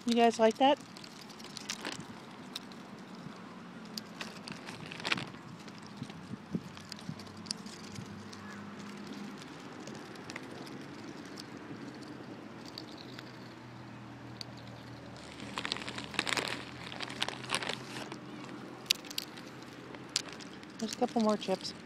You guys like that? There's a couple more chips.